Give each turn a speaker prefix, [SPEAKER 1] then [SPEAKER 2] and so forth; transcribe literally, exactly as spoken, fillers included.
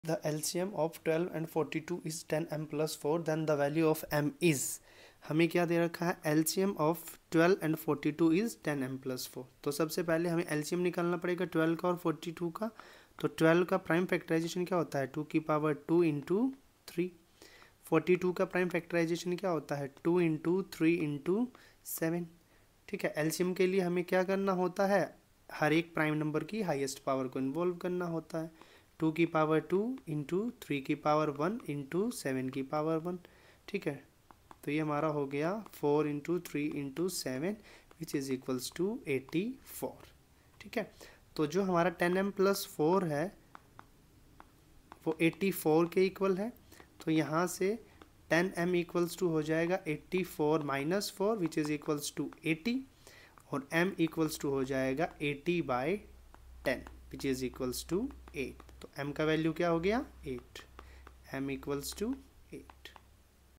[SPEAKER 1] The L C M of twelve and forty-two is ten m plus four, then the value of m is, हमें क्या दे रखा है, L C M of twelve and forty-two is ten m plus four। तो सबसे पहले हमें L C M निकालना पड़ेगा ट्वेल्व का और forty-two का। तो ट्वेल्व का प्राइम फैक्टराइजेशन क्या होता है, टू की power two into three. Forty two का प्राइम फैक्टराइजेशन क्या होता है, two into three into seven. ठीक है, एलसीएम के लिए हमें क्या करना होता है, हर एक प्राइम नंबर की हाईएस्ट पावर को इन्वॉल्व करना होता है। टू की पावर टू इंटू थ्री की पावर वन इंटू सेवन की पावर वन। ठीक है, तो ये हमारा हो गया four into three into seven which is equals to eighty four. ठीक है, तो जो हमारा टेन एम प्लस फोर है वो एटी फोर के इक्वल है। तो यहाँ से टेन एम इक्वल्स टू हो जाएगा eighty four minus four which is equals to eighty, और m इक्वल्स टू हो जाएगा eighty by ten which is equals to eight. तो m का वैल्यू क्या हो गया, eight. m equals to eight.